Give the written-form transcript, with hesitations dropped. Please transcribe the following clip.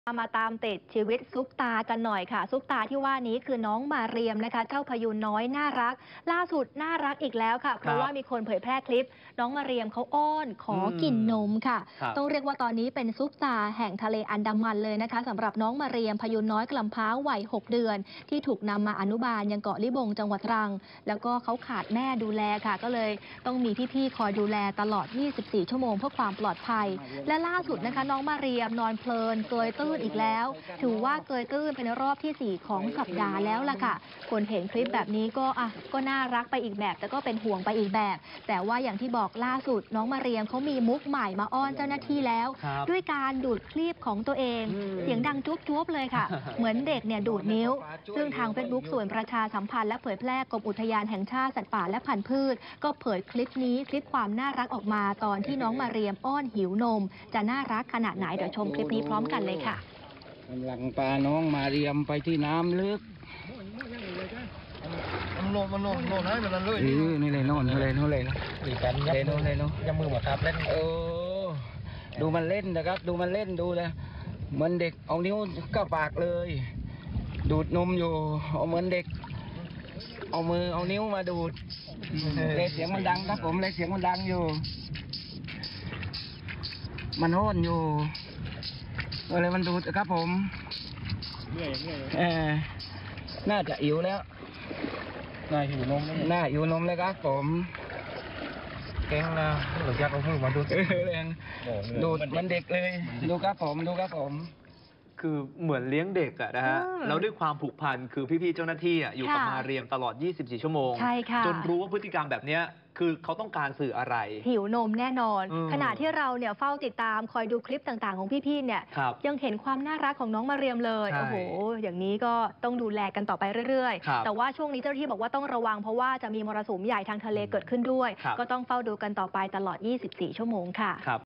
มาตามติดชีวิตซุปตากันหน่อยค่ะซุปตาที่ว่านี้คือน้องมาเรียมนะคะเจ้าพยูนน้อยน่ารักล่าสุดน่ารักอีกแล้วค่ะเพราะว่ามีคนเผยแพร่คลิปน้องมาเรียมเขาอ้อนขอกินนมค่ะต้องเรียกว่าตอนนี้เป็นซุปตาแห่งทะเลอันดามันเลยนะคะสำหรับน้องมาเรียมพยูนน้อยกลำพร้าวัย6 เดือนที่ถูกนำมาอนุบาลยังเกาะลิบงจังหวัดตรังแล้วก็เขาขาดแม่ดูแลค่ะก็เลยต้องมีพี่ๆคอยดูแลตลอด24 ชั่วโมงเพื่อความปลอดภัยและล่าสุดนะคะน้องมาเรียมนอนเพลินเกยตื้นอีกแล้วถือว่าเกยตื้นเป็นรอบที่4ของสัปดาห์แล้วล่ะค่ะคนเห็นคลิปแบบนี้ก็น่ารักไปอีกแบบแต่ก็เป็นห่วงไปอีกแบบแต่ว่าอย่างที่บอกล่าสุดน้องมาเรียมเขามีมุกใหม่มาอ้อนเจ้าหน้าที่แล้วด้วยการดูดคลีบของตัวเองเสียงดังจุ๊บๆเลยค่ะเหมือนเด็กเนี่ยดูดนิ้วซึ่งทาง Facebook ส่วนประชาสัมพันธ์และเผยแพร่กรมอุทยานแห่งชาติสัตว์ป่าและพันธุ์พืชก็เผยคลิปนี้คลิปความน่ารักออกมาตอนที่น้องมาเรียมอ้อนหิวนมจะน่ารักขนาดไหนเดี๋ยวชมคลิปนี้พร้อมกันเลยค่ะกำลังปลาน้องมาเรียมไปที่น้ำลึกมันโน่นให้มันเลยนี่เลยโน่นเลยนะดีกันเลยโน่นเลยเนาะยังมือมาครับเล่นดูมันเล่นนะครับดูมันเล่นดูเลยเหมือนเด็กเอานิ้วก็ปากเลยดูดนมอยู่เอาเหมือนเด็กเอามือเอานิ้วมาดูดเลยเสียงมันดังครับผมเลยเสียงมันดังอยู่มันโห่นอยู่อะไรมันดูดครับผมน่าจะอิ่วแล้วน่าหิวนมเลยครับผมเก่งนะหรือจะเอามือมาดูดูดมันเด็กเลยดูครับผมคือเหมือนเลี้ยงเด็กอะนะฮะแล้วด้วยความผูกพันคือพี่ๆเจ้าหน้าที่อยู่กับมาเรียมตลอด24 ชั่วโมงจนรู้ว่าพฤติกรรมแบบนี้คือเขาต้องการสื่ออะไรหิวนมแน่นอนขณะที่เราเนี่ยเฝ้าติดตามคอยดูคลิปต่างๆของพี่ๆเนี่ยยังเห็นความน่ารักของน้องมาเรียมเลยโอ้โหอย่างนี้ก็ต้องดูแลกันต่อไปเรื่อยๆแต่ว่าช่วงนี้เจ้าหน้าที่บอกว่าต้องระวังเพราะว่าจะมีมรสุมใหญ่ทางทะเลเกิดขึ้นด้วยก็ต้องเฝ้าดูกันต่อไปตลอด24 ชั่วโมงค่ะ